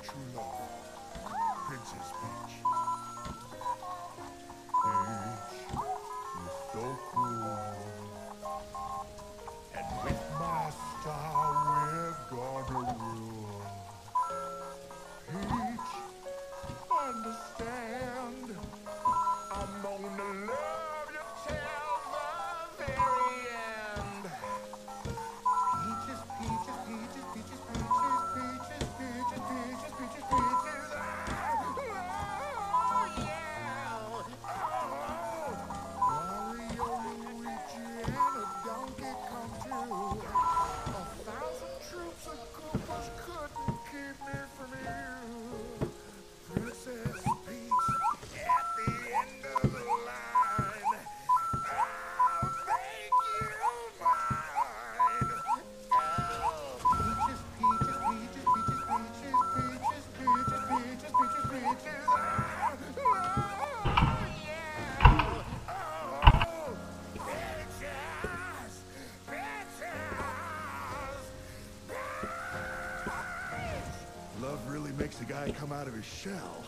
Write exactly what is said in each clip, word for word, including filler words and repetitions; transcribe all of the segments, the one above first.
true love, Princess Peach. Peach, you're so cool. And with my star, we're gonna rule. Peach, understand, I'm gonna love you till the very end. Peaches, peaches, peaches, peaches, peaches, peaches, peaches, peaches, peaches, peaches. Ah, oh, yeah. Oh, Mario, Luigi, and a donkey come true. A thousand troops of Koopas couldn't keep me from you. Princess Peach, at the end of the line, I'll make you mine. Oh, peaches, peaches, peaches, peaches, peaches, peaches, peaches, peaches, peaches, peaches. Ah, oh, yeah. Oh, peaches, peaches. Love really makes a guy come out of his shell.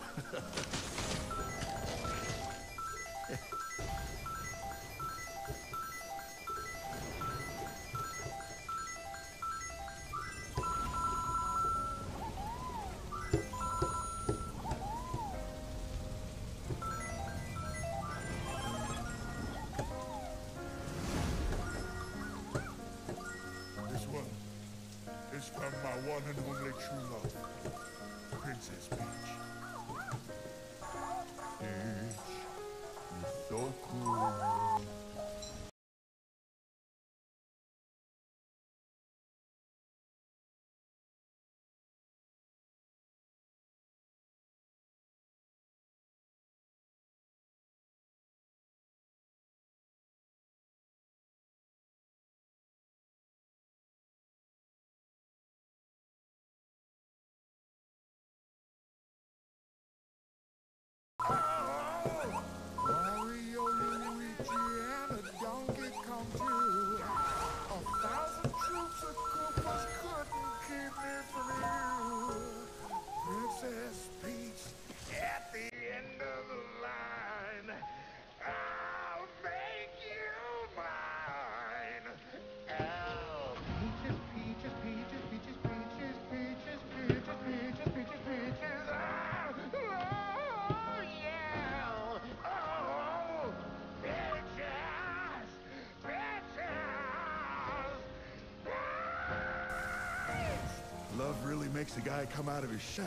This one is from my one and only true love, Princess Peach. Peach, you're so cool. Oh, Mario, Luigi, and a donkey come true. A thousand troops of Koopas couldn't keep me from you. Princess Peach, at the end of the line, I'll make you mine. Oh, peaches, peaches, peaches, peaches, peaches, peaches, peaches, peaches, peaches, peaches. Ah, oh, yeah. Oh, peaches, peaches. Love really makes a guy come out of his shell.